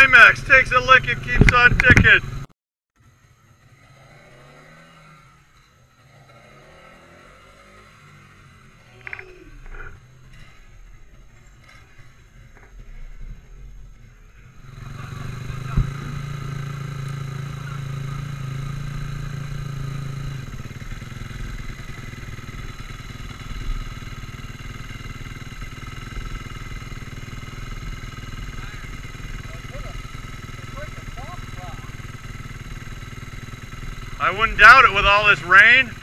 climax, takes a lick and keeps on ticking. I wouldn't doubt it with all this rain.